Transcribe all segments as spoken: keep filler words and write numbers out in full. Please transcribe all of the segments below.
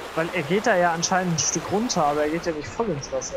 Weil er geht da ja anscheinend ein Stück runter, aber er geht ja nicht voll ins Wasser.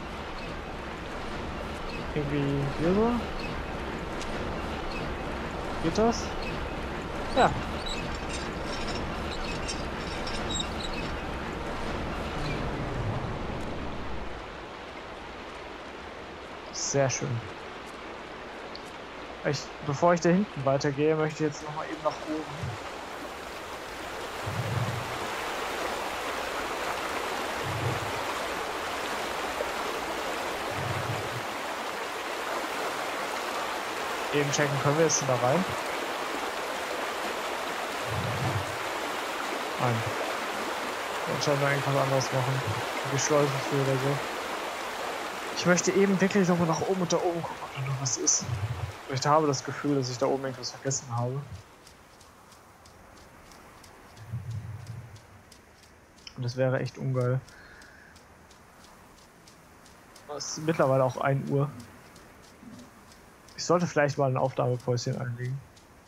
Irgendwie hier so? Geht das? Ja. Sehr schön. Ich, bevor ich da hinten weitergehe, möchte ich jetzt noch mal eben nach oben. Eben checken, können wir jetzt da rein? Nein. Dann schauen wir irgendwas anderes machen. Die Schleuse für oder so. Ich möchte eben wirklich nochmal nach oben und da oben gucken, ob da noch was ist. Ich habe das Gefühl, dass ich da oben irgendwas vergessen habe. Und das wäre echt ungeil. Es ist mittlerweile auch ein Uhr. Ich sollte vielleicht mal ein Aufnahmepäuschen einlegen.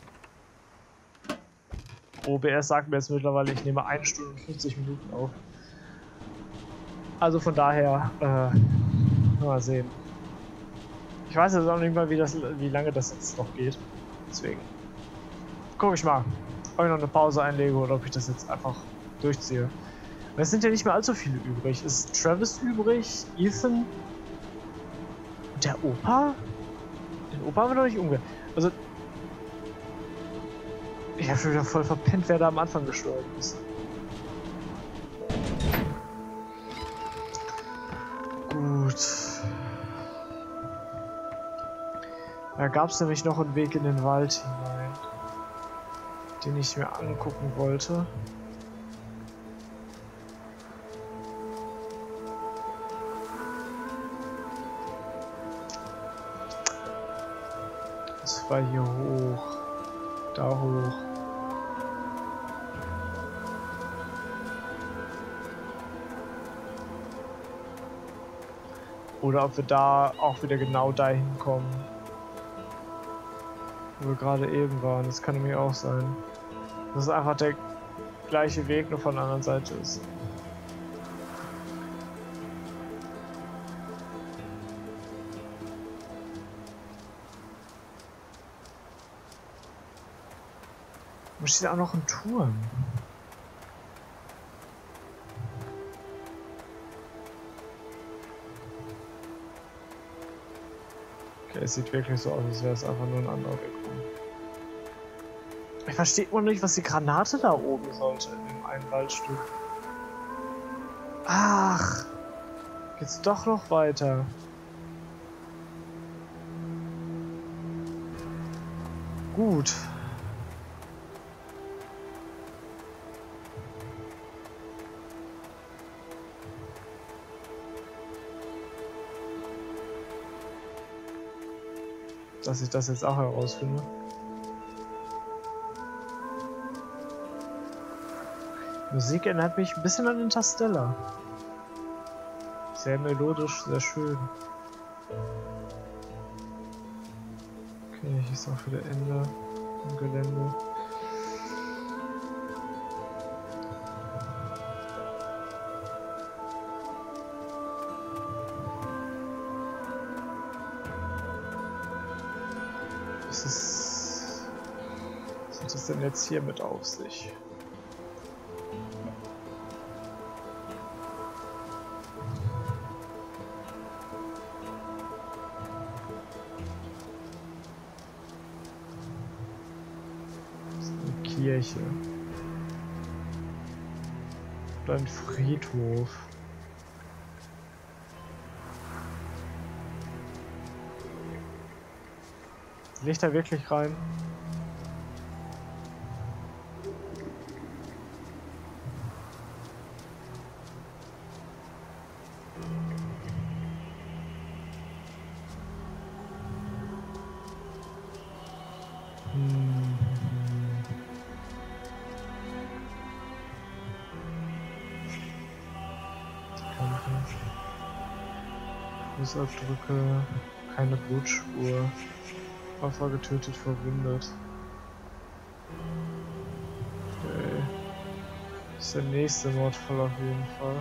O B S sagt mir jetzt mittlerweile, ich nehme eine Stunde und fünfzig Minuten auf. Also von daher, äh, mal sehen. Ich weiß jetzt auch nicht mal, wie, das, wie lange das jetzt noch geht. Deswegen gucke ich mal, ob ich noch eine Pause einlege oder ob ich das jetzt einfach durchziehe. Es sind ja nicht mehr allzu viele übrig. Es ist Travis übrig, Ethan und der Opa? Den Opa haben wir noch nicht umgekehrt. Also, ich habe schon wieder voll verpennt, wer da am Anfang gestorben ist. Gut. Da gab es nämlich noch einen Weg in den Wald hinein, den ich mir angucken wollte. Das war hier hoch, da hoch. Oder ob wir da auch wieder genau dahin kommen, wo wir gerade eben waren. Das kann nämlich auch sein. Dass es einfach der gleiche Weg, nur von der anderen Seite ist. Da steht auch noch ein Turm. Okay, es sieht wirklich so aus, als wäre es einfach nur ein anderer Weg. Ich verstehe immer nicht, was die Granate da oben sollte in dem einen Waldstück. Ach, geht's doch noch weiter. Gut. Dass ich das jetzt auch herausfinde. Musik erinnert mich ein bisschen an Interstellar. Sehr melodisch, sehr schön. Okay, hier ist auch wieder Ende im Gelände. Was ist, was hat das denn jetzt hier mit auf sich? Kirche. Oder ein Friedhof. Licht da wirklich rein? Fußabdrücke, keine Blutspur, Opfer getötet, verwundet. Okay. Das ist der nächste Mordfall auf jeden Fall.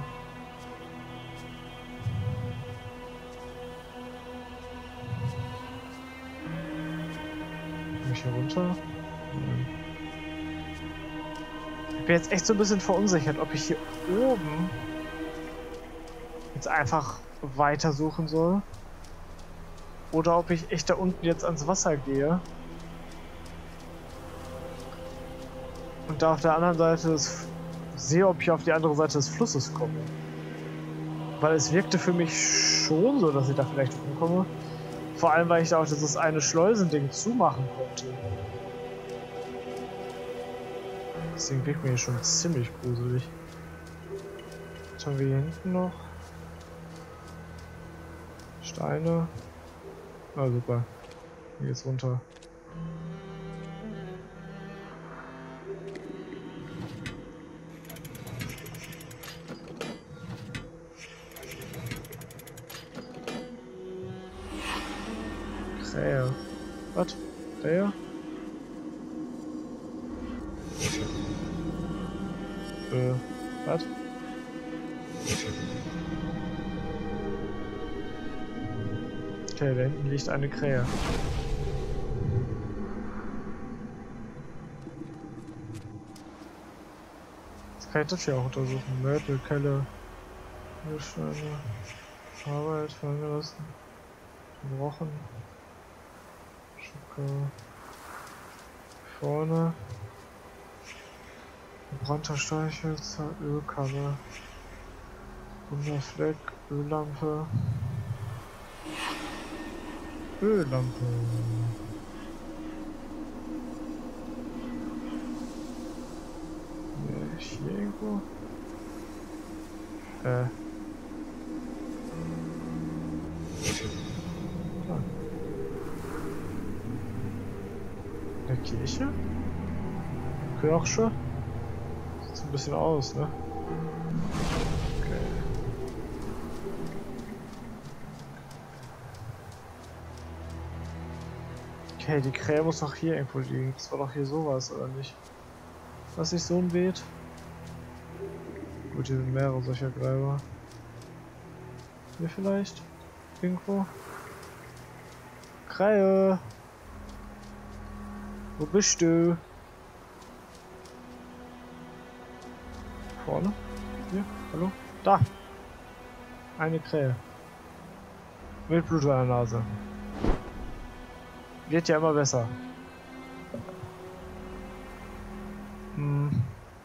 Komm ich hier runter? Nein. Ich bin jetzt echt so ein bisschen verunsichert, ob ich hier oben jetzt einfach weiter suchen soll. Oder ob ich echt da unten jetzt ans Wasser gehe. Und da auf der anderen Seite des, sehe, ob ich auf die andere Seite des Flusses komme. Weil es wirkte für mich schon so, dass ich da vielleicht rumkomme. Vor allem, weil ich da auch dieses eine Schleusending zumachen konnte. Deswegen wirkt mir hier schon ziemlich gruselig. Was haben wir hier hinten noch? Steine. Ah, super. Hier geht's runter. Krähe. Was? Der? Äh, was? Okay, da hinten liegt eine Krähe. Jetzt kann ich das hier auch untersuchen. Mörtel, Kelle, Müllsteine, Arbeit, fallen gelassen, gebrochen, Schucke, vorne, gebrannter Streichhölzer, Ölkanne, runder Fleck, Öllampe. Öllampe. Ja, hier irgendwo? Äh. Ah. Eine Kirche? Kirche? Sieht so ein bisschen aus, ne? Okay. Okay, die Krähe muss doch hier irgendwo liegen. Das war doch hier sowas, oder nicht? Was sich so ein Beet? Gut, hier sind mehrere solcher Gräber. Hier vielleicht? Irgendwo? Krähe! Wo bist du? Vorne? Hier? Hallo? Da! Eine Krähe. Mit Blut an der Nase. Wird ja immer besser. Hm.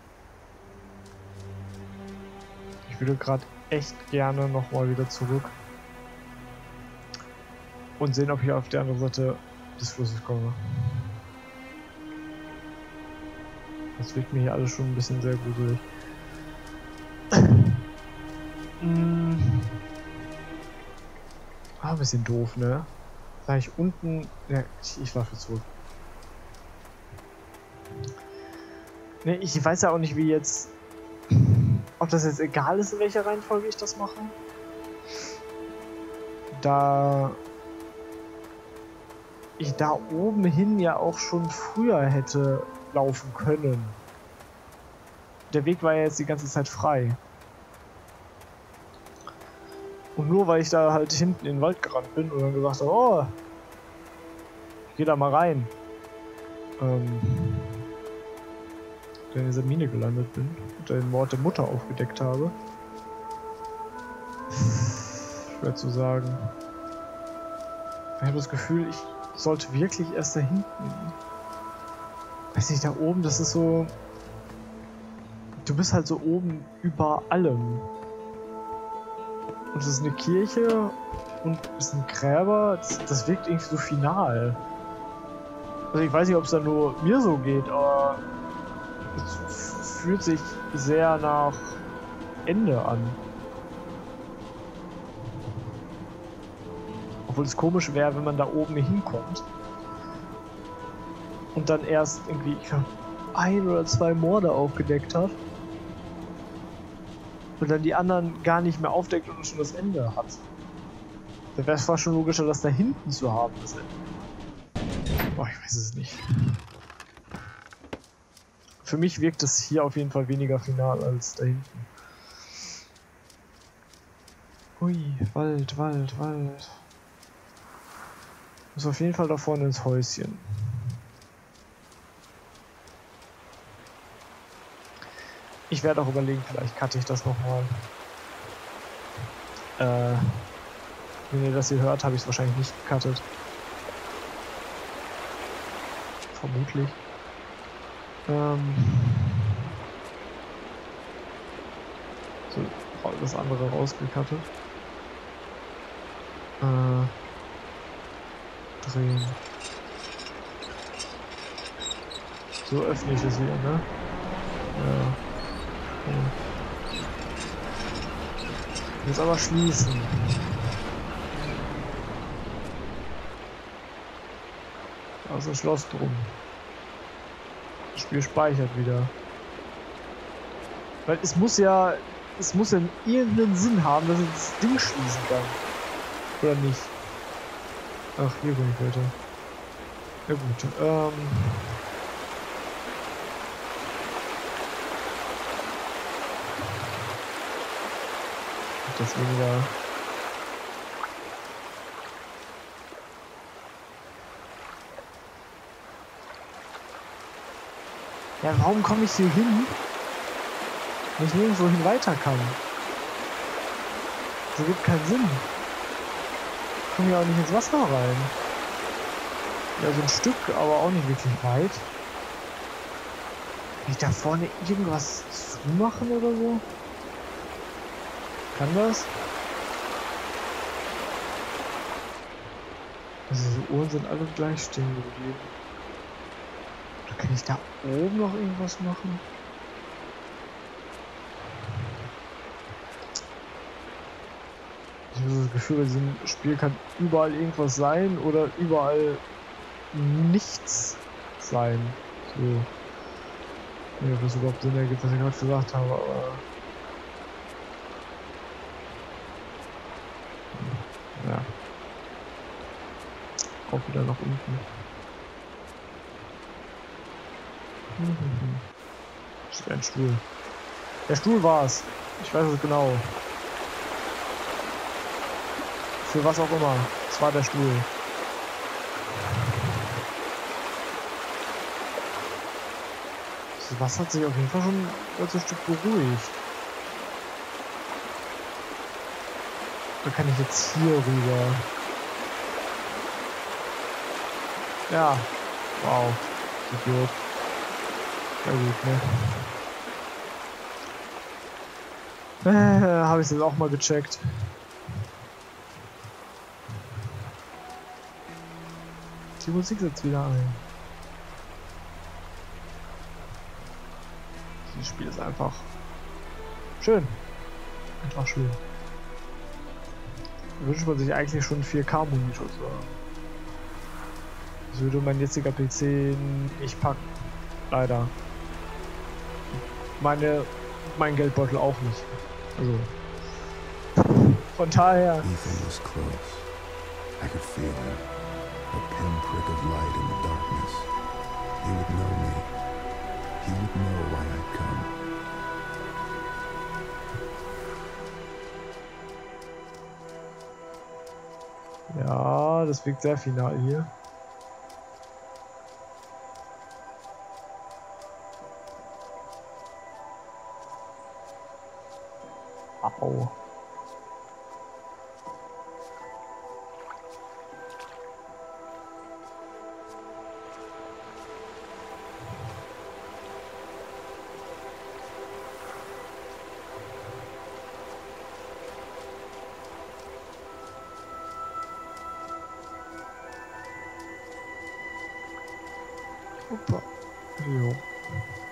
Ich würde gerade echt gerne nochmal wieder zurück und sehen, ob ich auf der anderen Seite des Flusses komme. Das wirkt mir hier alles schon ein bisschen sehr gruselig. hm. Ah, ein bisschen doof, ne? Da ich unten... Ja, ich, ich war für zurück. Ne, ich weiß ja auch nicht, wie jetzt... Ob das jetzt egal ist, in welcher Reihenfolge ich das mache. Da... ich da oben hin ja auch schon früher hätte laufen können. Der Weg war ja jetzt die ganze Zeit frei. Und nur weil ich da halt hinten in den Wald gerannt bin und dann gesagt habe, oh, ich geh da mal rein, ähm, dann in dieser Mine gelandet bin und den Mord der Mutter aufgedeckt habe. Schwer zu sagen. Ich habe das Gefühl, ich sollte wirklich erst da hinten. Weiß nicht, da oben, das ist so... Du bist halt so oben über allem. Und es ist eine Kirche und es sind Gräber, das, das wirkt irgendwie so final. Also ich weiß nicht, ob es da nur mir so geht, aber es fühlt sich sehr nach Ende an. Obwohl es komisch wäre, wenn man da oben hinkommt und dann erst irgendwie ich glaub, ein oder zwei Morde aufgedeckt hat. Und dann die anderen gar nicht mehr aufdeckt und schon das Ende hat. Da wäre es fast schon logischer, das da hinten zu haben, das Ende. Boah, ich weiß es nicht. Für für mich wirkt es hier auf jeden Fall weniger final als da hinten. Ui, Wald, Wald, Wald. Muss auf jeden Fall da vorne ins Häuschen. Ich werde auch überlegen, vielleicht cutte ich das nochmal. Äh, wenn ihr das hier hört, habe ich es wahrscheinlich nicht gecuttet. Vermutlich. Ähm so, das andere rausgecuttet. Äh, drehen. So öffne ich es wieder, ne? Ja. Okay. Jetzt aber schließen. Da ist ein Schloss drum. Das Spiel speichert wieder. Weil es muss ja, es muss ja irgendeinen Sinn haben, dass ich das Ding schließen kann. Oder nicht? Ach, hier bin ich weiter. Ja gut, ähm... das weniger... Ja, warum komme ich hier hin, wenn ich nirgendwo hin weiter kann? Das ergibt keinen Sinn. Ich komme ja auch nicht ins Wasser rein. Ja, so ein Stück, aber auch nicht wirklich weit. Kann ich da vorne irgendwas zumachen oder so? Kann das? Also die Uhren sind alle gleich stehen geblieben. Oder kann ich da oben noch irgendwas machen? Ich habe das Gefühl, bei diesem Spiel kann überall irgendwas sein oder überall nichts sein. So. Ja, ob das überhaupt Sinn ergibt, was ich gerade gesagt habe, aber... Ja. Auch wieder nach unten. Das ist ein Stuhl. Der Stuhl war's. Ich weiß es genau. Für was auch immer. Es war der Stuhl. Das Wasser hat sich auf jeden Fall schon ein Stück beruhigt. Da kann ich jetzt hier rüber. Ja. Wow. Idiot. Ja gut, ne? Äh, habe ich es jetzt auch mal gecheckt. Die Musik setzt wieder ein. Dieses Spiel ist einfach schön. Einfach schön. Da wünscht man sich eigentlich schon vier K Monitor zu haben. Das würde mein jetziger P C nicht packen. Leider. Meine, mein Geldbeutel auch nicht. Also. Von daher. Ethan was close. I could feel him. A pinprick of light in the darkness. He would know me. He would know why I'd come. Ja, das wirkt sehr final hier. Au. Opa. Jo.